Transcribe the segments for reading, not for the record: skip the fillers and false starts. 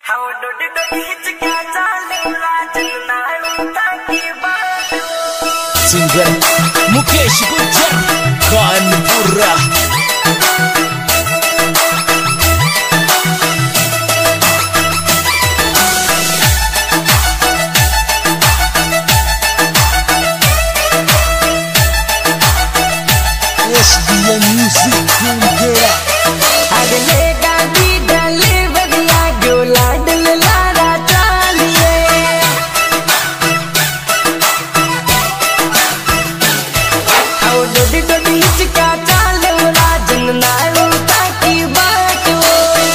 Singer Mukesh Gujjar Kanpura. SDM Music Tunggera अगले गाड़ी डाले बदिया गोला डल लारा चालिए आओ डोडी डोडी चिका चाल राजन नारू ताकी बात वो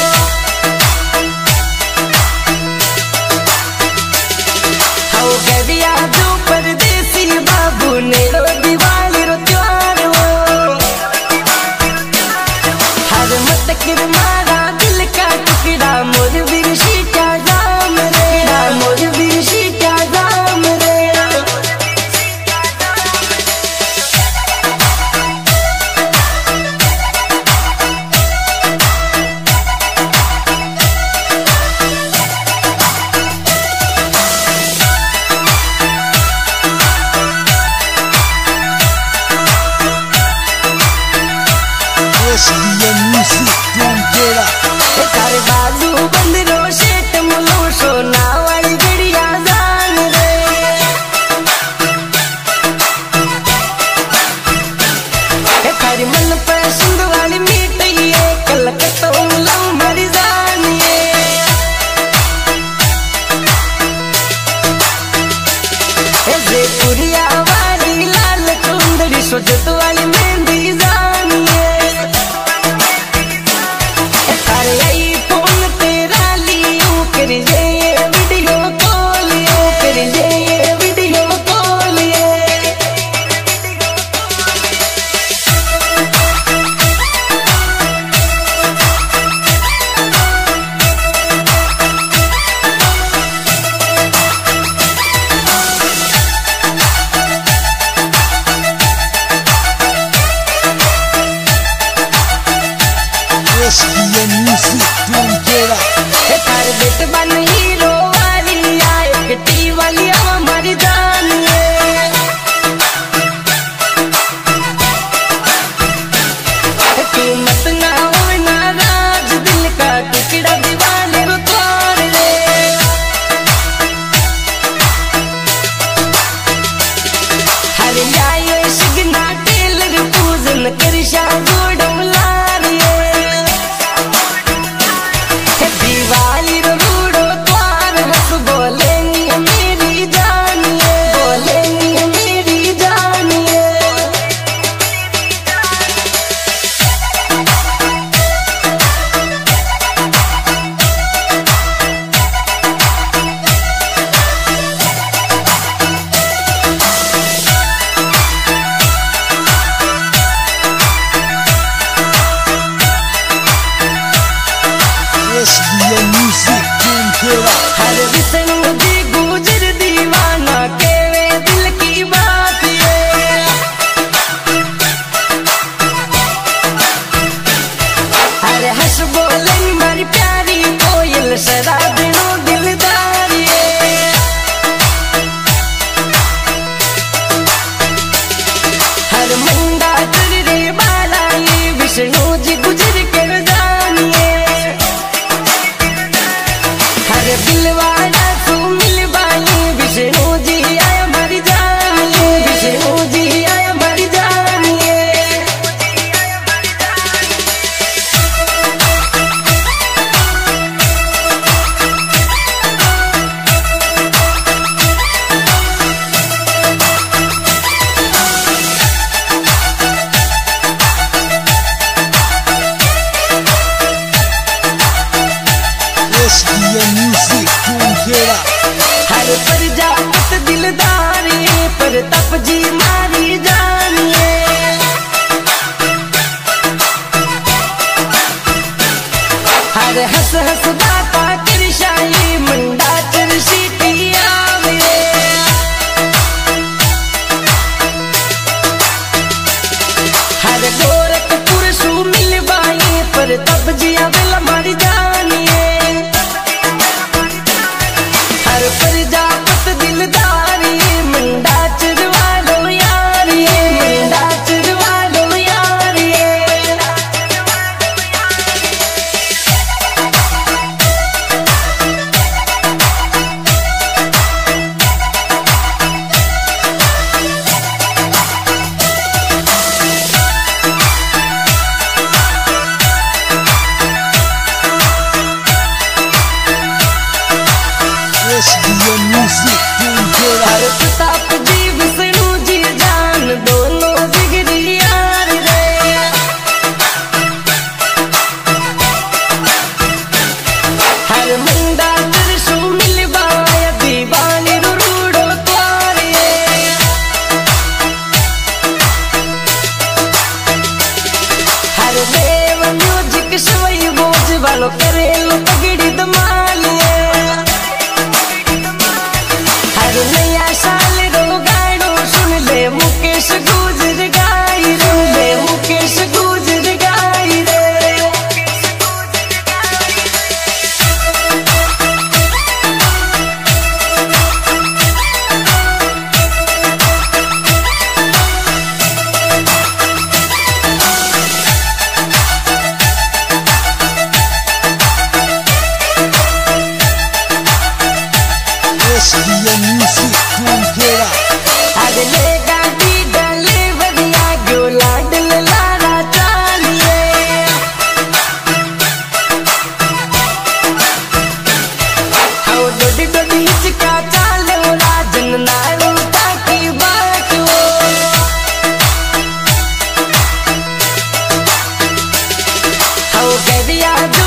आओ गदिया जो परदेसी बाबू ने रो दिवाली रो त्योहार मत किर मारा दिल का टुकड़ा मोर बिरशी क्या जाम रे मोर बिरशी क्या जाम रे SDM Music Tunggera तारे बाजू बंद रो शेट मुलो सोना वाली बढ़िया जान रे तारी मन पसंद वाली मीठिए कलकत्ता मुलो मरी जानिए जयपुरिया वाली लाल चुंदड़ी सोजत वाली मेहंदी जानिए SDM Music Tunggera तार बेट बन हीरो वाली आए गट्टी वाली हमारी जान तू मत ना हो नाराज दिल का टुकड़ा दीवाने रो तोड़ रे हर जाए शिगना टेलर पूजन कर शाजोड़म दिवाली रो रूड़ो द्वार हंस बोले नी मेरी जानिए बोले नी मेरी जानिए SDM Music Tunggera हर विष्णु जी गुजर दीवाना के वे दिल की बात ये हर हंस बोले मारी प्यारी कोयल सदा दिनों दिलदार ये हर मुंडा चल रे बाला ये विष्णु जी गुजर कर जानिए हर दिलवाना तू मिल बाई विष्णु जी आया मरी जानिए विष्णु जी आया मरी जानिए SDM Music Tunggera हर प्रजापत दिलदारी पर तप जी मारी जानिए हर हंस हंस दाता कृषाई मंडा चरसी पियावे हर गोरखपुर सु मिल बाई पर तप जी आवेला मारी जानिए कह दिया